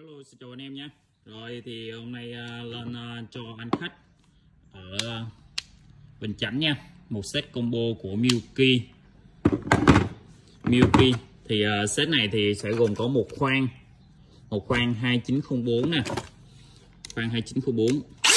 Hello, xin chào anh em nhé. Rồi thì hôm nay lên cho anh khách ở Bình Chánh nha, một set combo của Milky. Thì set này thì sẽ gồm có một khoang 2904 nè, khoang 2904.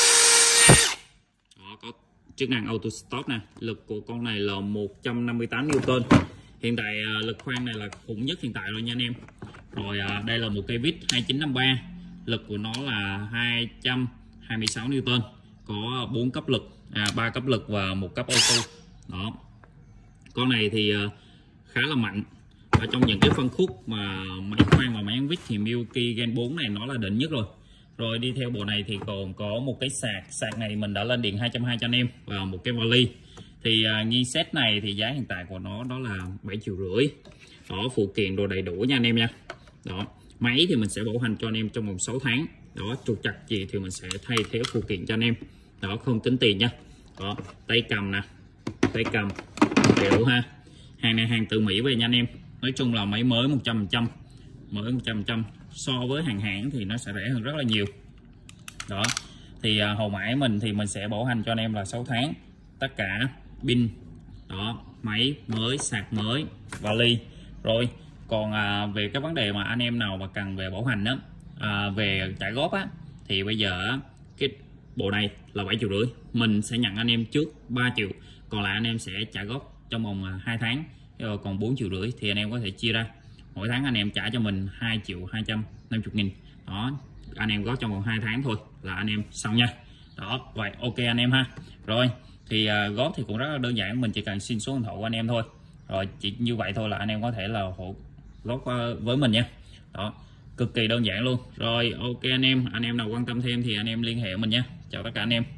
Đó, có chức năng auto stop nè. Lực của con này là 158 Newton. Hiện tại lực khoang này là khủng nhất hiện tại rồi nha anh em. Rồi đây là một cây vít 2953, lực của nó là 226 Newton, có 4 cấp lực, 3 cấp lực và 1 cấp auto. Đó, con này thì khá là mạnh. Ở trong những cái phân khúc mà máy khoan và máy ấn vít thì Milky Gen 4 này nó là đỉnh nhất rồi. Rồi đi theo bộ này thì còn có một cái sạc này mình đã lên điện 220 cho anh em, và một cái vali. Thì nghi set này thì giá hiện tại của nó đó là 7,5 triệu. Đó, phụ kiện đồ đầy đủ nha anh em nha. Đó, máy thì mình sẽ bảo hành cho anh em trong vòng 6 tháng. Đó, trục trặc gì thì mình sẽ thay thế phụ kiện cho anh em. Đó, không tính tiền nha. Đó, tay cầm nè, tay cầm đều ha. Hàng này hàng từ Mỹ về nha anh em. Nói chung là máy mới 100%, mới 100%. So với hàng hãng thì nó sẽ rẻ hơn rất là nhiều. Đó, thì hậu mãi mình thì mình sẽ bảo hành cho anh em là 6 tháng. Tất cả pin, đó, máy mới, sạc mới, vali. Rồi còn về cái vấn đề mà anh em nào mà cần về bảo hành đó, về trả góp á, thì bây giờ cái bộ này là 7,5 triệu. Mình sẽ nhận anh em trước 3 triệu, còn lại anh em sẽ trả góp trong vòng 2 tháng. Rồi còn 4,5 triệu thì anh em có thể chia ra, mỗi tháng anh em trả cho mình 2.250.000. Đó, anh em góp trong vòng 2 tháng thôi là anh em xong nha. Đó, vậy ok anh em ha. Rồi thì góp thì cũng rất là đơn giản, mình chỉ cần xin số điện thoại của anh em thôi. Rồi chỉ như vậy thôi là anh em có thể là góp với mình nha. Đó, cực kỳ đơn giản luôn. Rồi ok anh em nào quan tâm thêm thì anh em liên hệ mình nha. Chào tất cả anh em.